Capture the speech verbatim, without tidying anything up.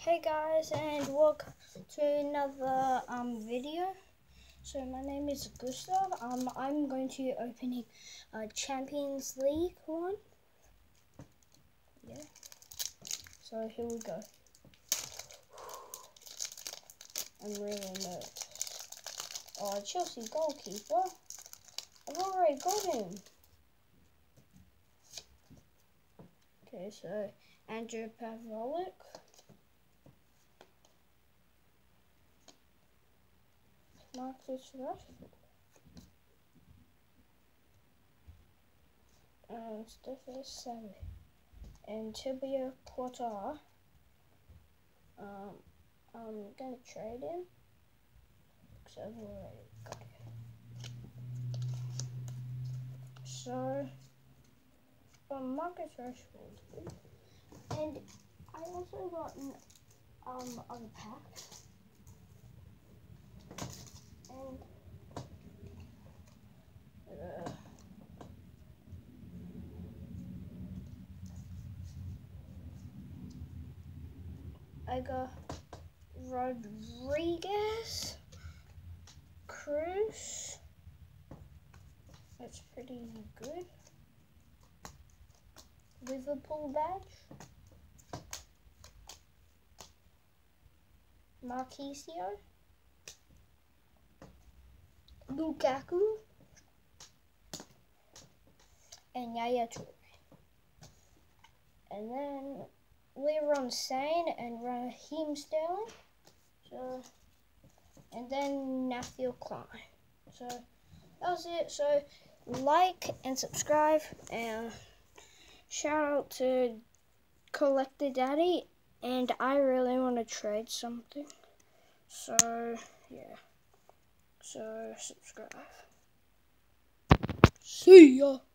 Hey guys, and welcome to another um video. So my name is Gustav. Um, I'm going to be opening a Champions League one. Yeah. So here we go. I'm really nervous. Oh, Chelsea goalkeeper. I've already got him. Okay, so Andrew Pavlovic. Marcus Rashford. And Stefan Savic. And Thibaut Courtois. Um, I'm gonna trade him because I've already got him. So, um, Marcus Rashford. And I also got an um other pack. And uh, I got Rodriguez, Cruz. That's pretty good. Liverpool badge. Marquisio. Lukaku. And Yaya Toure. And then Leroy Sane and Raheem Sterling. So, and then Nathaniel Klein. So that was it. So like and subscribe, and shout out to Collector Daddy. And I really want to trade something. So yeah. So subscribe. See ya.